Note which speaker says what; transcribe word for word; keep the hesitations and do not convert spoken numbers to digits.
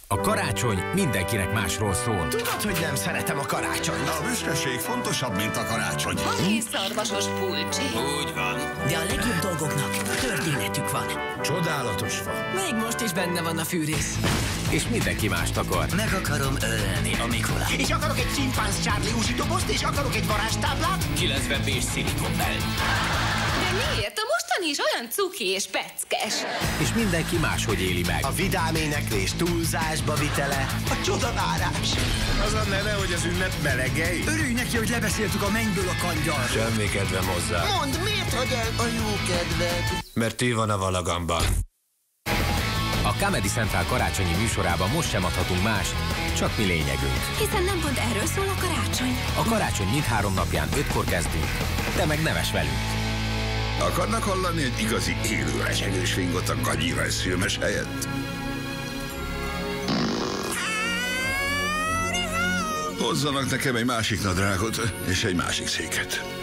Speaker 1: A karácsony mindenkinek másról szól.
Speaker 2: Tudod, hogy nem szeretem a karácsonyt.
Speaker 3: A büszkeség fontosabb, mint a karácsony.
Speaker 4: Van és szarvasos pulcsi.
Speaker 3: Úgy van.
Speaker 2: De a legjobb dolgoknak történetük van.
Speaker 3: Csodálatos fa.
Speaker 2: Még most is benne van a fűrész.
Speaker 1: És mindenki mást akar.
Speaker 2: Meg akarom ölni a Mikulát.
Speaker 5: És akarok egy csimpánz Charlie Uzi dobozt, és akarok egy varázstáblát.
Speaker 1: kilencven B-s szilikonbel.
Speaker 4: De miért? A mostani is olyan cuki és peckes.
Speaker 1: És mindenki máshogy éli meg.
Speaker 2: A vidám éneklés túlzásba vitele.
Speaker 5: A csodavárás.
Speaker 3: Az a neve, hogy az ünnep melegei?
Speaker 2: Örülj neki, hogy lebeszéltük a mennyből a kangyal.
Speaker 3: Semmi kedvem hozzá.
Speaker 5: Mondd, miért hagy el a jó kedved?
Speaker 3: Mert ő van a valagamban.
Speaker 1: A Comedy Central karácsonyi műsorában most sem adhatunk más, csak mi lényegünk.
Speaker 6: Hiszen nem pont erről szól a karácsony.
Speaker 1: A karácsony mindhárom napján ötkor kezdünk. Te meg neves velünk.
Speaker 3: Akarnak hallani egy igazi élő recsegős fingot a gagyi rajzfilmes helyett? Hozzanak nekem egy másik nadrágot és egy másik széket.